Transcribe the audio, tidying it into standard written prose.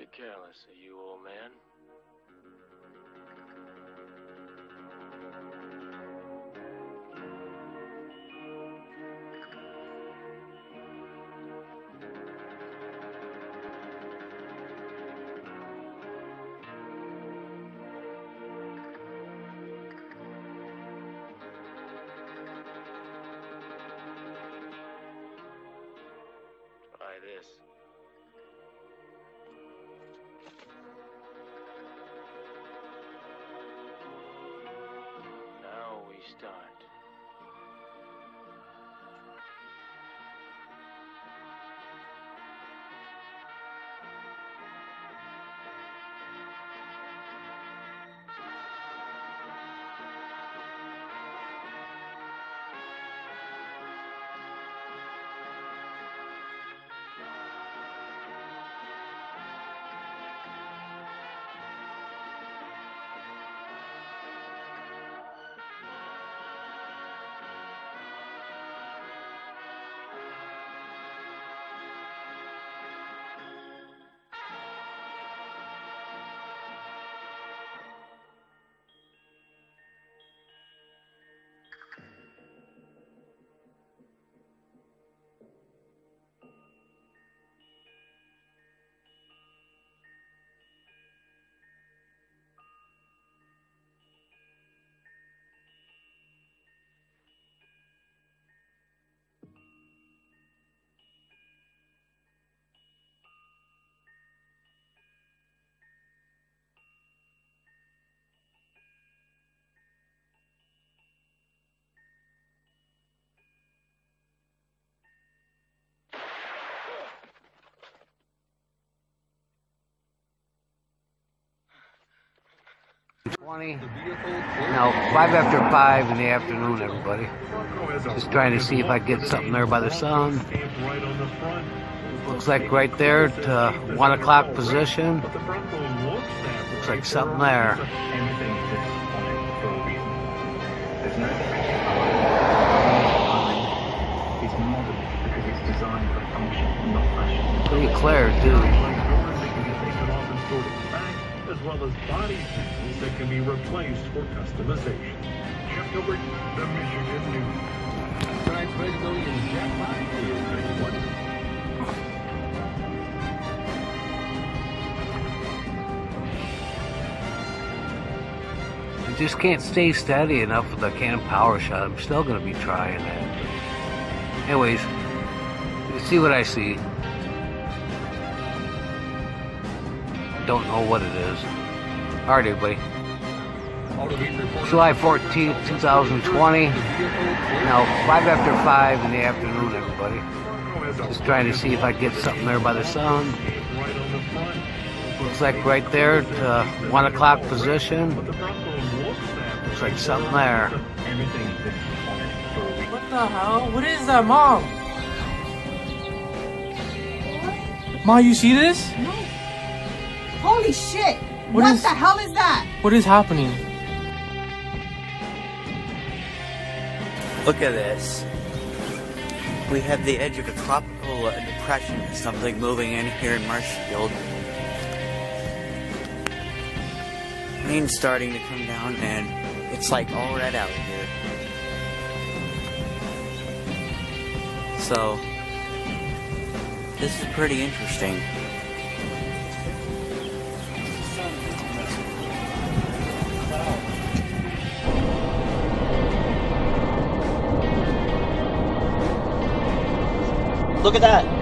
careless of you, old man. Try this. Now we start. Now, 5 after 5 in the afternoon, everybody. Just trying to see if I get something there by the sun. Looks like right there to 1 o'clock position. Looks like something there. Pretty clear, too. As well as body pieces that can be replaced for customization. Jeff Gilbert, the Michigan News. Tonight's ready to go in Jackpot. I just can't stay steady enough with the Canon power shot. I'm still going to be trying that. Anyways, you see what I see. Don't know what it is. Alright, everybody. July 14th, 2020. Now, 5 after 5 in the afternoon, everybody. Just trying to see if I get something there by the sun. Looks like right there to 1 o'clock position. Looks like something there. What the hell? What is that, Mom? Ma, you see this? No. Holy shit! What the hell is that? What is happening? Look at this. We have the edge of a tropical depression, something moving in here in Marshfield. Rain's starting to come down and it's like all red out here. So, this is pretty interesting. Look at that.